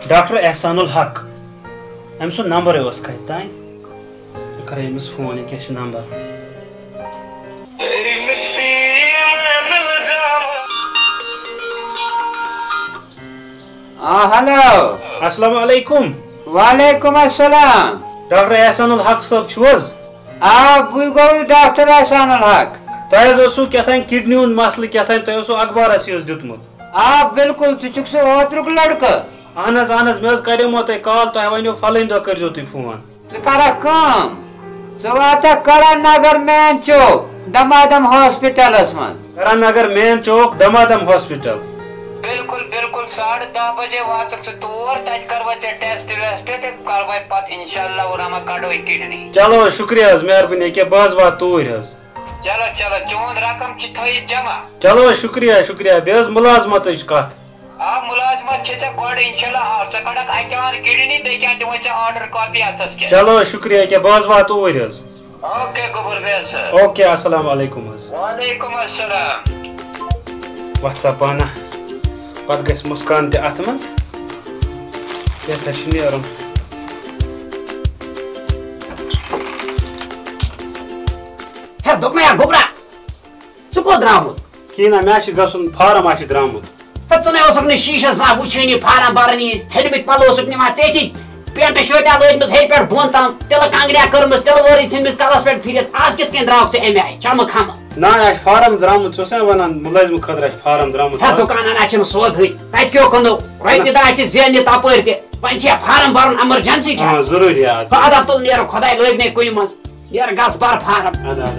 doctor احسان الحق أمۍ سُنٛد number اوس کتہِ تانۍ بہٕ کرے أمِس فون یہِ کیٛاہ چھُ نمبر ہیلو السلام علیکم وعلیکم السلام ڈاکٹر احسان الحق صٲب چھِو حظ بہٕ گوٚوُس ڈاکٹر احسان الحق تۄہہِ حظ اوسوٕ کیٛاہتانۍ کِڈنی ہُنٛد مسلہٕ کیٛاہتانۍ تۄہہِ اوسوٕ اخبارس یہِ حظ دیُتمُت بالکل ژٕ چھُکھ سُہ اوترُک لڑکہٕ اہن حظ مےٚ حظ کریومو تۄہہِ کال تۄہہِ ونیو فلٲنۍ دۄہ کٔرۍزیو تُہۍ فون ژٕ کرکھ کٲم ژٕ واتکھ کرن نگر مین چوک دمادم ہاسپٹلس منٛز کرن نگر مین چوک دمادم ہاسپٹل بالکل بالکل 10:30 بجے واتکھ ژٕ تور تتہِ کروا ژےٚ ٹیسٹ ویسٹ تہٕ کروا پتہٕ انشاءاللہ ورحمہ کڑوے کڈنی چلو شُکریہ حظ مہربٲنی ییٚکیٛاہ بہٕ حظ واتہٕ توٗرۍ حظ چلو چلو چون رقم چھِ تھٲیِتھ جمع چلو شُکریہ شُکریہ بیٚیہِ حظ مُلازمتٕچ کتھ ملازمت چھِ ژےٚ گۄڈٕ انشاءاللہ ژٕ کڑکھ اکہِ اَنٛدٕ کڈنی بیٚیہِ کیٛاہ دِمے ژےٚ آرڈر کاپی اتھس کیٛاہ چلو شُکریہ ییٚکیٛاہ بہٕ حظ واتہٕ توٗرۍ حظ اوکے گوٚبُر بیٚہہ سا اوکے السلام علیکم حظ وعلیکم السلام وَتھ سا پانہ پتہٕ گژھِ مُسکان تہِ اتھ منٛز کیٛاہ چھُ نیرُن ہے دوٚپمَے ہا گوٚبرا ژٕ کوٚت درٛامُت کِہیٖنۍ نہ مےٚ چھُ گژھُن فارم چھُ درٛامُت ہے ژٕ نے اوسُکھ نہٕ شیٖشس زانٛہہ وٕچھٲنی فارم برنی ژھیٚنمٕتۍ پلو اوسُکھ نِوان ژیٚٹِتھ پینٹ شٲٹا لٲجمٕژ ہیٚرِ پٮ۪ٹھ بۄن تام تِلہٕ کانٛگریا کٔرمٕژ تِلہٕ وٲرٕے ژھٕنمٕژ کلس پٮ۪ٹھ پھِرِتھ آز کِتھ کٔنۍ درٛاوکھ ژٕ اَمہِ آیہِ چمہٕ کھمہٕ نہ مےٚ چھُ فارم درٛامُت ژٕ اوس نا ونان مُلٲزمہٕ خٲطرٕ چھُ فارم درٛامُت ہے دُکانن اَسہِ چھِنہٕ سودہٕے تَتہِ کیٛاہ کٕنو رۄپیہِ دَہ چھِ زیننہِ تپٲرۍ تہِ وۄنۍ چھِ فارم برُن ایمرجنسی چھا ضروٗری ادا تُل نیرٕ خۄداے لٲگۍ نے کُنہِ منٛز نیرٕ گژھ بر فارم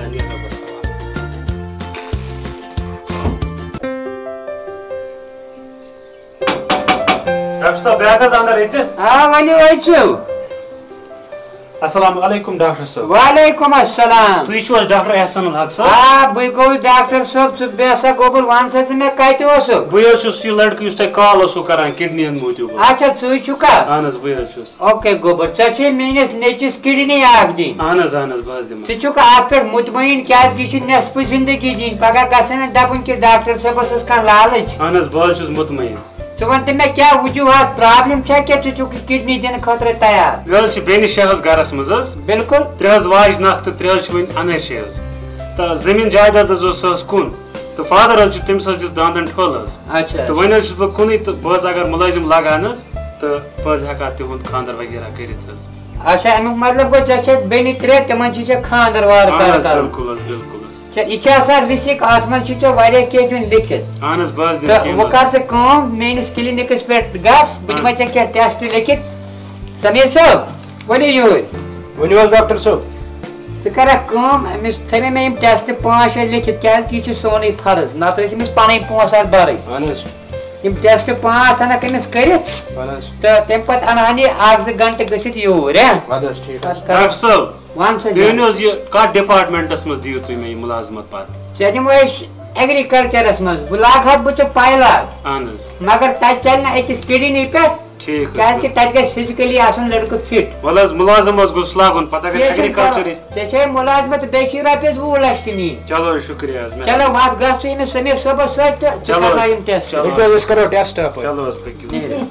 ڈاکٹر صٲب بیگ حظ اندر أژِتھ ؤنِو أژِو السلام علیکم ڈاکٹر صٲب وعلیکم السلام تُہۍ چھِو حظ ڈاکٹر احسان الحق صٲب بہٕ گوٚوُس ڈاکٹر صٲب ژٕ بیٚہہ سا گوٚبُر وَن سا ژٕ مےٚ کتہِ اوسُکھ بٕے حظ چھُس یہِ لڑکہٕ یُس تۄہہِ کال اوسوٕ کران کڈنی ہٕنٛدِ موٗجوٗب اچھا ژٕے چھُکھا اہن حظ بٕے حظ چھُس اوکے گوٚبُر ژےٚ چھے میٲنِس نیٚچِس کڈنی اکھ دِنۍ اہن حظ بہٕ حظ دِمہٕ ژٕ چھُکھ اتھ پٮ۪ٹھ مطمعین کیازِ یہِ چھِ نٮ۪صفہٕ زندگی دِنۍ پگاہ گژھن نہٕ دپُن کہِ ڈاکٹر صٲبس ٲس کانٛہہ لالٕچ اہن حظ بہٕ حظ چھُس مطمعین ژٕ وَن تہٕ مےٚ کیٛاہ وجوٗہات پرابلم چھا کہِ ژٕ چھُکھ کڈنی دِنہٕ خٲطرٕ تیار مےٚ حظ چھِ بیٚنہِ شےٚ حظ گرس منٛز حظ بالکل 3 حظ واجہِ نکھ تہٕ 3 حظ چھِ وۄنۍ انٲشی حظ تہٕ زٔمیٖن جایداد حظ اوس سُہ حظ کُن تہٕ فادر حظ چھُ تٔمِس حظ دِژ دانٛدن ٹھوٚل حظ اچھا تہٕ وۄنۍ حظ چھُس بہٕ کُنُے تہٕ بہٕ حظ اگر مُلٲزِم لاگہٕ حظ تہٕ بہٕ حظ ہٮ۪کہٕ ہا تِہُنٛد خانٛدر وغیرہ کٔرِتھ حظ اچھا امیُک مطلب گوٚو ژےٚ چھےٚ بیٚنہِ 3 تِمن چھُے ژےٚ خانٛدر وارٕ کارٕ کرُن بِلکُل حظ بِلکُل حظ یہِ چھِ آسان رِسِک اتھ منٛز چھُ ژےٚ واریاہ کینٛہہ دیُن لیکھِتھ اہن حظ بہٕ حظ تہٕ دِمہٕ وۄنۍ کر ژٕ کٲم میٲنِس کلینِکس پٮ۪ٹھ گژھ بہٕ دِمے ژےٚ کینٛہہ ٹیسٹ لیکھِتھ سمیٖر صٲب ؤنِو یوٗرۍ ؤنِو حظ ڈاکٹر صٲب ژٕ کرکھ کٲم أمِس تھٲے مےٚ یِم ٹیسٹ 5-6 لیکھِتھ کیازِ کہِ یہِ چھُ سونُے فرض نتہٕ ٲسۍ أمِس پنٕنۍ پونٛسہٕ اتھ برٕنۍ اہن حظ یِم ٹیسٹ 5 انکھ أمِس کٔرِتھ تہٕ تمہِ پتہٕ انہان یہِ 1-2 گنٹہٕ گٔژھِتھ یوٗرۍ ڈاکٹر صٲب وَن سا تُہۍ ؤنِو حظ یہِ کتھ ڈپارٹمنٹس منٛز دِیِو تُہۍ مےٚ یہِ مُلازمت پتہٕ ژےٚ دِمو أسۍ ایگرِکلچرس منٛز بہٕ لاگہٕ بہٕ ژٕ پایلاگ اہن حظ مگر تتہِ چلہِ نہٕ أکِس کڈنی پٮ۪ٹھ ٹھیٖک کیازِ کہِ تتہِ گژھِ فِزِکلی آسُن لڑکہٕ فِٹ وَلہٕ حظ مُلازِم حظ گوٚژھ لاگُن پتہٕ اگر ایگرِکلچر ژےٚ چھے مُلازمت بیٚیہِ چھِ رۄپیس 20 لچھ تہِ نِنۍ چلو شُکریہ حظ چلو واتھ گژھ ژٕ أمِس سمیٖر صٲبس سۭتۍ تہٕ ژٕ کرناو یِم ٹیسٹ أسۍ کرو ٹیسٹ چلو حظ پٔکِو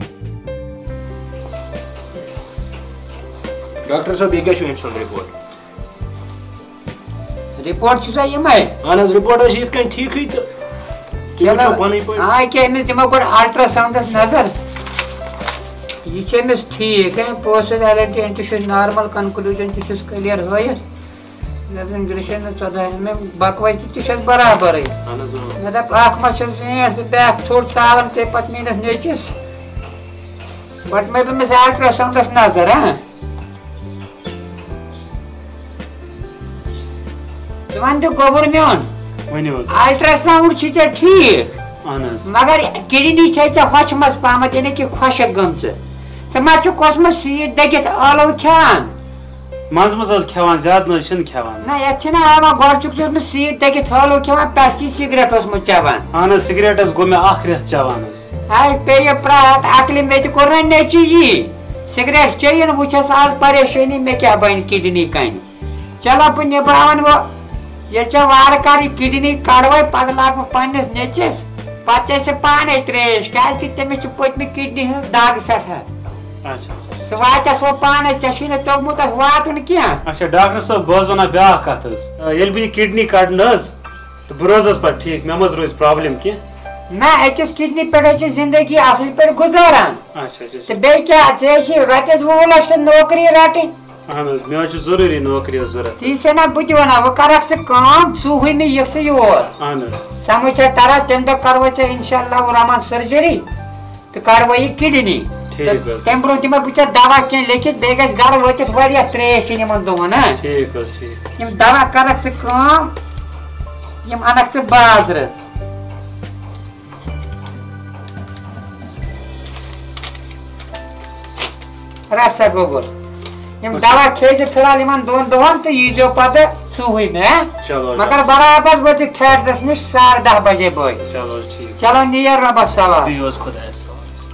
ڈاکٹر صٲب یہِ کیٛاہ چھُ أمۍ سُنٛد رِپورٹ رِپورٹ چھُ سا یِمے اہن حظ رِپورٹ حظ چھِ یِتھ کٔنۍ ٹھیٖکھٕے تہٕ کیٛاہ أمِس دِمو گۄڈٕ الٹرا ساوُنڈس نظر یہِ چھُ أمِس ٹھیٖک پوسٹ ایلٹی تہِ چھُس نارمل کنکلوٗجن تہِ چھُس کلیر ہٲیِتھ گرٛیشن 14 بکوٲے تہِ چھس برابرٕے مےٚ دپ اکھ ما چھس ویٖنٛٹھ تہٕ بیاکھ ژھوٚٹ تھاوان تمہِ پتہٕ میٲنِس نیٚچِس گۄڈٕ مےٚ أمِس الٹرا ساوُنڈس نظر ژٕ وَن تہٕ گوٚبُر میون الٹرا ساوُنڈ چھُے ژےٚ ٹھیٖک مگر کڈنی چھے ژےٚ ہۄچھمژ پہمتھ یعنی کہِ خۄشک گٔمژٕ ژٕ ما چھُکھ اوسمُت سیٖد دٔگِتھ ٲلوٕ کھٮ۪وان منٛزٕ منٛزٕ حظ کھٮ۪وان زیادٕ نہ حظ چھِنہٕ کھٮ۪وان نہ یتھ چھِنہ ہاوان گۄڈٕ چھُکھ ژٕ اوسمُت سیٖد دٔگِتھ ٲلوٕ کھٮ۪وان پٮ۪ٹھٕ چھُے سِگریٹ اوسمُت چٮ۪وان اہن حظ سِگریٹ حظ گوٚو مےٚ 1 رٮ۪تھ چٮ۪وان حظ ہاے پیٚیہِ پرٛاتھ عقلہِ مےٚ تہِ کوٚر نہ نیٚچی یی سِگریٹ چیٚیہِ نہٕ وٕچھ حظ آز پریشٲنی مےٚ کیٛاہ بنہِ کڈنی کَنہِ چلو بہٕ نِباوان وۄنۍ ییٚلہِ ژےٚ وارٕ کارٕ یہِ کڈنی کڑوے پتہٕ لاگہٕ بہٕ پننِس نیٚچِس پتہ پانے تریش کیازِ تٔمِس چھِ پٔتمہِ کِڈنی ہٕنٛز دگ سٮ۪ٹھاہ اچھا سُہ واتٮ۪س وۄنۍ پانے ژےٚ چھُے نہٕ توٚگمُت اَتھ واتُن کیٚنٛہہ اچھا ڈاکٹر صٲب بہٕ حظ وَنان بیٛاکھ کَتھ حظ ییٚلہِ بہٕ یہِ کِڈنی کَڑنہٕ حظ تہٕ بہٕ روزٕ حظ پَتہٕ ٹھیٖک مےٚ مہ حظ روزِ پرٛابلِم کیٚنٛہہ نہ أکِس کِڈنی پٮ۪ٹھ حظ چھِ زِندگی اَصٕل پٲٹھۍ گُزاران اچھا اچھا تہٕ بیٚیہِ کیٛاہ ژےٚ چھِ رۄپیَس 20 لَچھ تہٕ نوکری رَٹٕنۍ اہن حظ مےٚ حظ چھُ ضروٗری نوکری حظ ضوٚرَتھ تی چھےٚ نہ بہٕ تہِ وَنان وۄنۍ کَرکھ ژٕ کٲم ژٕ ہُہ مےٚ یِکھ ژٕ یور اہن حظ سمجھ چھا تران تَمہِ دۄہ کَروے ژےٚ اِنشاء اللہ رحمان سٔرجٔری تہٕ کَروے یہِ کِڈنی تَمہِ برونٛہہ دِمے بہٕ ژےٚ دوا کینٛہہ لیکھِتھ بیٚیہِ گژھِ گرٕ وٲتِتھ واریاہ ترٛیش چیٚنۍ یِمن دۄہن ہا ٹھیٖک حظ ٹھیٖک یِم دوا کَرکھ ژٕ کٲم یِم اَنکھ ژٕ بازرٕ رَٹ سا گوٚبُر یِم دوا کھیٚیہِ زِ فِلحال یِمن 2 دۄہن تہٕ ییٖزیو پتہٕ 4 چلو مگر برابر وٲتِو تھیٹرس نِش 10:30 بجے بٲگۍ چلو حظ ٹھیٖک چلو نیر رۄبس سوال بِہِو حظ خۄدایس حوالہٕ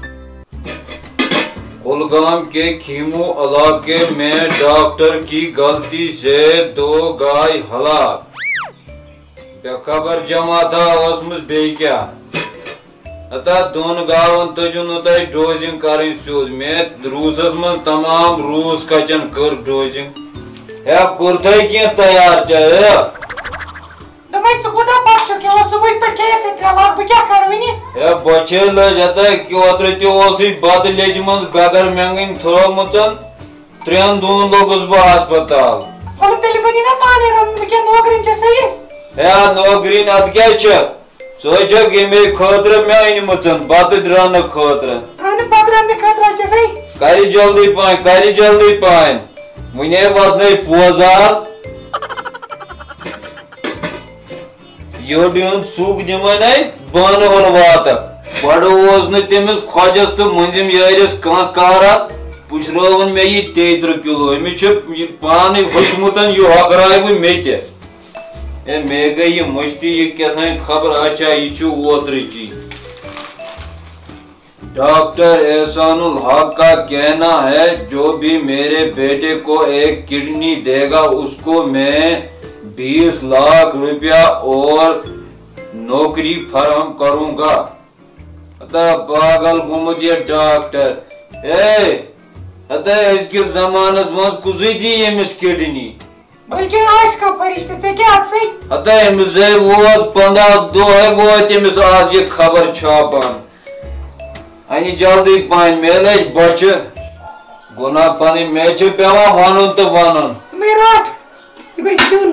کولگام کے کھیمو علاقے میں ڈاکٹر کی غلطی سے 2 گائے ہلاک بے خبر جمع تھا اوسمس بیٚیہِ کیٛاہ اتا 2 گاون تجو نہٕ تۄہہِ ڈوزِنگ کرٕنۍ سیوٚد مےٚ روٗسس منٛز تمام روٗس کچن کٔر ڈوزِنگ ہے کوٚرتھے کینٛہہ تیار ژےٚ دوٚپمَے ژٕ کوٗتاہ بَتہٕ چھُکھ کھٮ۪وان صُبحٕکۍ پٮ۪ٹھ کھیٚیَتھ ژےٚ 3 لاکھ بہٕ کیٛاہ کَرٕ وٕنہِ ہے بۄچھے لٔج ہتا اوترٕ تہِ اوسُے بتہٕ لیٚجہِ منٛز گگر مٮ۪نٛگٕنۍ تھٲومٕژن 3 دۄہن لوٚگُس بہٕ ہسپتال وَلہٕ تیٚلہِ بَنی نا پانے رَنُن وۄنۍ کیٛاہ نوکرین چھےٚ صحیح ہے نوکرین اَدٕ کیٛاہ چھِ ژٕ چھکھ ییٚمے خٲطرٕ مےٚ أنمٕژن بتہٕ رننہٕ خٲطرٕ اہنہِ بَتہٕ رَننہٕ خٲطرٕ چھےٚ صحیح کرِ جلدی پہن وُنے وسنے پوزار یٔڈ ہُنٛد سُک دِمے بانہٕ ہُن واتکھ گۄڈٕ اوس نہٕ تٔمِس خۄجس تہٕ مٔنٛزِم یٲرِس کانٛہہ کارا پُشرٲوُن مےٚ یہِ 33 کِلوٗ أمِس چھُ پانے ہُشمُتن یہِ ہۄکھرایہِ وۄنۍ مےٚ تہِ ہے مےٚ گٔے یہِ مٔشتٕے یہِ کیٛاہتانۍ خبر اچھا یہِ چھُ اوترٕچی ڈاکٹر احسان الحق کا کہنا ہے جو بھی میرے بیٹے کو 1 کڈنی دے گا اس کو میں 20 لاکھ روپیہ اور نوکری فراہم کروں گا پاگل گوٚمُت یہِ ڈاکٹر ہے أزکِس زمانس منٛز کُسٕے دی ییٚمِس کڈنی بلکہِ آسہِ کانٛہہ فرشتہٕ ژےٚ کیٛاہ اَتھ سۭتۍ أمِس ووت 15 دۄہے ووت أمِس آز یہِ خبر چھاپان انہِ جلدی پہن مےٚ لٔج بۄچھِ گۄناہ پنٕنۍ مےٚ چھُ پیٚوان ونُن تہٕ ونُن مے رٹ یہِ گژھِ کھیوٚن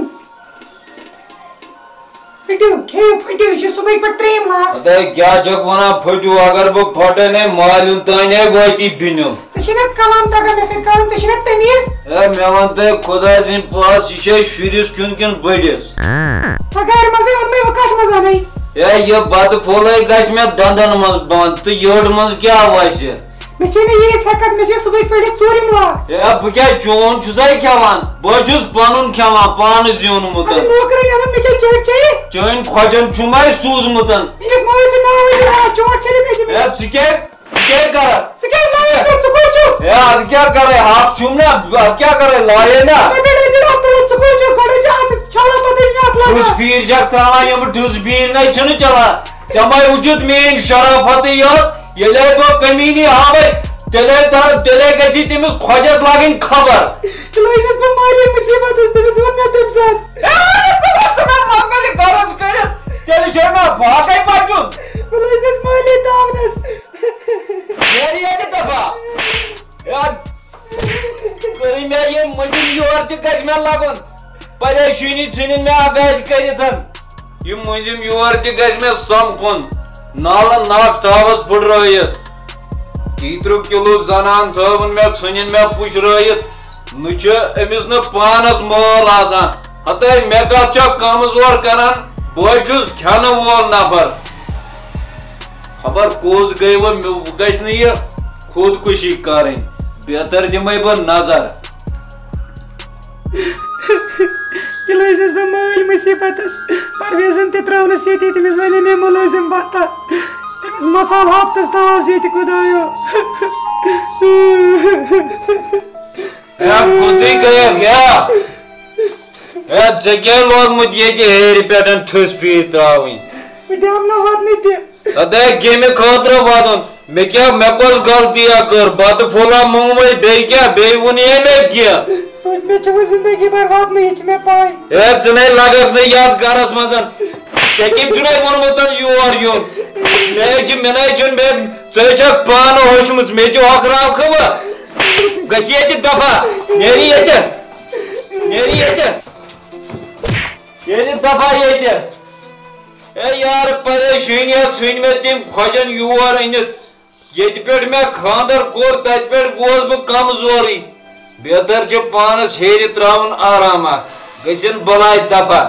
پھٕٹِو کھیٚیِو پھٕٹِو یہِ چھُ صُبحٕکۍ پٮ۪ٹھ 3 لاکھ کیٛاہ چھکھ ونان پھٕٹِو اگر بہٕ پھٹے نے مالیُن تانۍ وٲتی بِنیُن ژےٚ چھُے نا کلام تگان مےٚ سۭتۍ کرُن ژےٚ چھُے نا تمیٖز ہے مےٚ ون تۄہہِ خۄداے سٕنٛدۍ پاس یہِ چھا شُرِس کھیوٚن کِنہٕ بٔڑِس گرِ منٛزٕے اوٚن مےٚ وۄنۍ کتھ منٛز اَنَے ہے یہِ بتہٕ پھوٚلے گژھِ مےٚ دنٛدن منٛز بنٛد تہٕ یٔڈ منٛز کیٛاہ وسہِ مےٚ چھے نہٕ ییٖژ ہٮ۪کتھ مےٚ چھے صُبحٕکۍ پٮ۪ٹھ 4 لاکھ ہے بہٕ کیٛاہ چون چھُسے کھٮ۪وان بہٕ چھُس پنُن کھٮ۪وان پانہٕ زیوٗنمُت نوکرٕے اَنُن مےٚ کیٛاہ چٲٹۍ چاہیے چٲنۍ خۄجن چھُمے سوٗزمُتن میٛٲنِس مٲلۍ چھُ ناوٕے چوٹ چھٔلِتھ أسۍ ہے ژٕ کیٛاہ کرکھ ژٕ کیٛازِ لایَکھ ژٕ کوٚت چھُکھ ہے اَدٕ کیٛاہ کرے ہاتھ چھُم نا اَدٕ کیٛاہ کرے لایے نا ژٕ کوٚت چھُکھ گۄڈٕ ژٕ اَتھ چھَلان پتہٕ ٲسۍ مےٚ اَتھ ٹھُس لاگان پھیٖر چھکھ تراوان یِم ٹھُس پھیٖر نَے چھُنہٕ چلان ژےٚ مَے وٕچھُتھ میٛٲنۍ شرافتٕے یوت ییٚلے بہٕ کٔمیٖنی ہاوے تیٚلے گژھِ تٔمِس خۄجس لاگٕنۍ خبر لٲجِس بہٕ مالی مُصیٖبت ٲس تٔمِس ووٚن مےٚ تَمہِ ساتہٕ غرض کٔرِتھ تیٚلہِ چھے مےٚ باقٕے پَچُن بہٕ لٲجِس مالی تاونس نیرِ ییٚتہِ دفعہ کٔرٕنۍ مےٚ یہِ مٔنٛزِم یور تہِ گژھِ مےٚ لگُن پریشٲنی ژھٕنِن مےٚ اگادِ کٔرِتھ یہِ مٔنٛزِم یور تہِ گژھِ مےٚ سمکھُن نالہٕ ناکھ تھاوس پھٕٹرٲیِتھ 30 کِلوٗ زنان تھٲوٕن مےٚ ژھٕنِن مےٚ پُشرٲیِتھ نہٕ چھُ أمِس نہٕ پانس مٲل آسان ہتٲے مےٚ کتھ چھکھ کمزور کران بہٕ چھُس کھٮ۪نہٕ وول نفر خبر کوٚت گٔے وۄنۍ گژھِ نہٕ یہِ خودکُشی کرٕنۍ بہتر دِمے بہٕ نظر یہِ لٲجِس بہٕ مٲلۍ مُصیٖبتس پرویزن تہِ ترٛٲونس ییٚتی تٔمِس ونے مےٚ مُلٲزِم بتہ تٔمِس مصال ہفتس تھاوس ییٚتہِ خۄدایا کوٚتٕے گٔیکھ ژےٚ کیٛاہ لوگمُت ییٚتہِ ہیرِ پٮ۪ٹھ ٹھٕس پھیٖر تراوٕنۍ بہٕ دِمہٕ نہٕ ودنہٕ تہِ ادے گیمہِ خٲطرٕ وَدُن مےٚ کیٛاہ مےٚ کۄس غلطیہ کٔر بَتہٕ پھوٚلہ موٚنگمَے بیٚیہِ کیٛاہ بیٚیہِ ووٚنُے مےٚ کینٛہہ مےٚ چھِ وۄنۍ زندگی بھر واتنٕے یہِ چھِ مےٚ پاے ہے ژٕ نے لگکھ نہٕ یتھ گرس منٛز ژےٚ کٔمۍ چھُنَے ووٚنمُت یور یُن مےٚ چھُنہٕ ژٕ چھکھ پانہٕ ہوٚچھمٕژ مےٚ تہِ ہۄکھراوکھٕ وٕ گژھِ ییٚتہِ دفعہ نیری ییٚتہِ دفعہ ییٚتہِ اے یار پریشٲنیہ ژھٕنۍ مےٚ تٔمۍ کھۄجن یور أنِتھ ییٚتہِ پٮ۪ٹھ مےٚ خانٛدر کوٚر تتہِ پٮ۪ٹھ گوس بہٕ کمزورٕے بہتر چھُ پانس ہیرِ تراوُن آراما گژھن بلاے دفعہ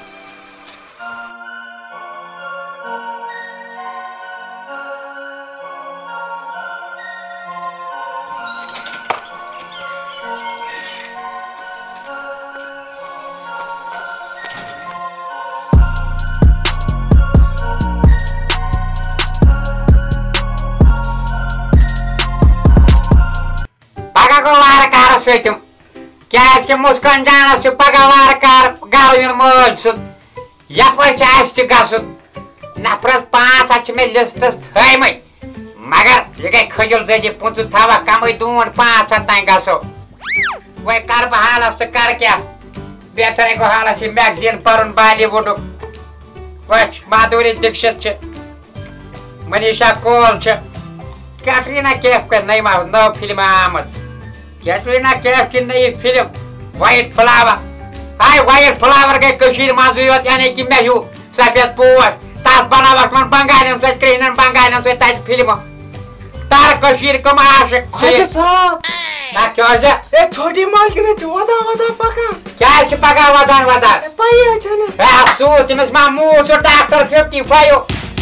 مسکان جانس پگہ وار کار گر یون مل سن یپ گھن نفرس 5 مے لسٹس تھمت مگر یہ گئی کھجل زدی 25 تھوا کمے دون 5 تین گھو وی کر بہ حالس تو کر کیا بہتر گو حالس یہ میگزین پرن بالی ووڈ وچ مادھوری دکشت منیشا کول کیٹرینا کیف کر نو فلم آمت کیٹرینا کیف کی نئی فلم وائٹ فلاور ہائی وائٹ فلاور گئی مزے یوت یعنی کہ مے ہوں سفید پوش تر بناوٹ من بنگالین ست کرہنن بنگالین ست تت فلم تر کم عاشق چھوٹی مالکنہ ودان پکان کیا پکان ودان افسوس تمس ما موت ڈاکٹر 55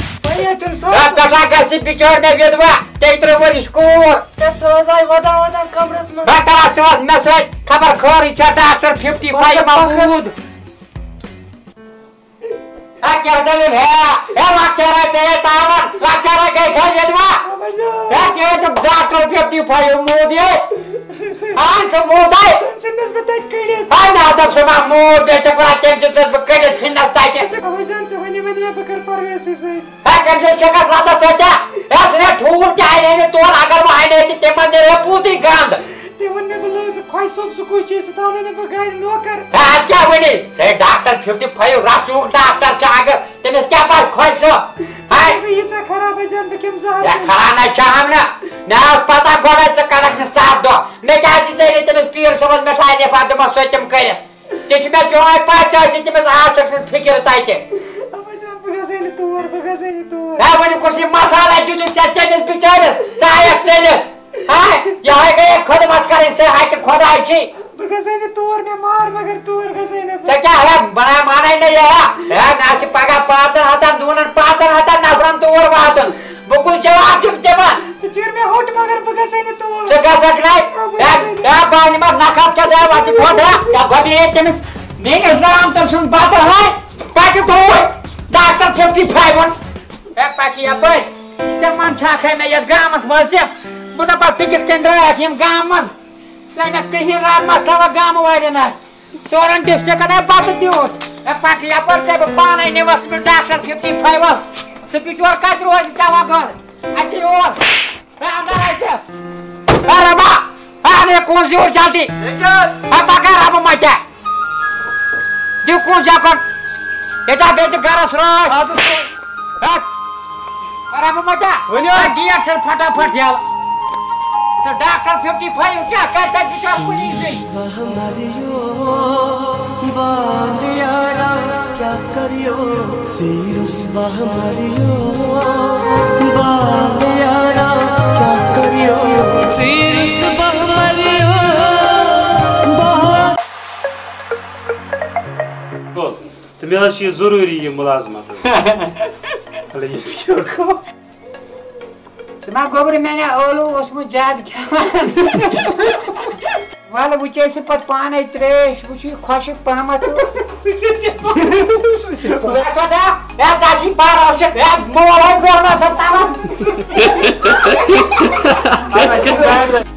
گھس بچور مے ودوا 33 ورش کور ودان کمرس من مے ست خبر خٲرٕے چھا ڈاکٹر 55 محمود کیا دلیل ہے لکچارا پے تاون لکچارا گئی کھا ودوا ڈاکٹر 55 مود یہ سو مود ژھٕنس بہٕ تتہِ کٔڑِتھ دپ سا محمود بے چکرا تم دس بہ کڑت ژھنس تتہِ جان ژٕ ؤنِو وۄنۍ مےٚ بہٕ کَرٕ پرویزٕے سۭتۍ کم سے شکت راتس ستیا ٹھوٗل تہِ انے تور اگر بہ انے تہِ تمن نیرِ پوٗتٕے گنٛد تٔمۍ ووٚن مےٚ بہٕ لٲگۍ خۄش صٲب سُہ کُس چیٖز سُہ تھاونے بہٕ گرِ نوکر کیا ونی ڈاکٹر 55 رسوٗ ڈاکٹر اگر تٔمِس کیٛاہ پَزِ خۄش صٲب ییٖژاہ خراب جان بہٕ کَمہِ زٕ خرانہ چھام نا مےٚ ٲس پتہ گۄڈے ژٕ کڑکھ نہٕ 7 دۄہ مےٚ کیٛازِ ژےٚ نہٕ تٔمِس پیٖر صٲبس مِٹھاے لِفاف دِمس سۄ تِم کٔرِتھ ژےٚ چھِ مےٚ چٲنۍ پاے ژےٚ ٲسۍ تٔمِس عاشق سٕنٛز فِکر تتہِ ونہِ کُس یہِ مسالہ دِتُکھ ژےٚ تٔمِس بِچٲرِس ژٕ آیکھ ژٔلِتھ یہے گٔیے خدمت کرٕنۍ سۄ ہَکہِ خۄداے چھی بہٕ گژھے نہٕ تور مےٚ مار مگر تور گژھے نہٕ ژےٚ کیٛاہ ہے بناے مانے نہٕ یہِ مےٚ آسہِ پگاہ 500 دوٗنن 500 نفرن تور واتُن بہٕ کُس جواب دِمہٕ تِمن ژٕ چیٖر مےٚ ہوٚٹ مگر بہٕ گژھے نہٕ تور ژٕ گژھکھ نَے بہٕ نِمس نکھس کیٛاہ دے وتہِ تھوٚد گۄڈٕ تٔمِس میٲنِس رامتر سُنٛد بتہٕ ہے پکہِ توٗرۍ ڈاکٹر 55 پکہِ یپٲرۍ ژےٚ من چھکھے مےٚ یتھ گامس منٛز تہِ بہٕ دپکھ ژٕ کِتھ کٔنۍ درٛایکھ یِم گامہٕ منٛز ژٕ مےٚ کِہیٖنۍ رات ما تھاوکھ گامہٕ والٮ۪ن 4 ڈسٹرکن ہے بتہٕ دیُت پکہِ یپٲرۍ ژےٚ بہٕ پانے نِمس ڈاکٹر 55 سُہ بِچور کتہِ روزِ ژےٚ وغٲر اَسہِ یور اندر اَسہِ ربا انے کون زیور جلدی پکا ربہٕ متہِ دِو کُن جکن ییٚتیٛا بیٚیہِ چھِ گرس رٲچھ ربہٕ متہِ گیٹ ژھٕن فٹافٹ یلہٕ سُہ ڈاکٹر 55 کیٛاہ کرِ تتہِ بِچور کُنی تو مےٚ حظ چھِ یہِ ضروٗری یہِ مُلازمت ژٕ ما گوٚبرِ مےٚ نے ٲلوٕ اوسمُت زیادٕ کھٮ۪وان وَلہٕ وٕچھے ژٕ پتہٕ پانے ترٛیش وٕچھ یہِ خۄشِک پہمتھ ژٕ پاراشک مول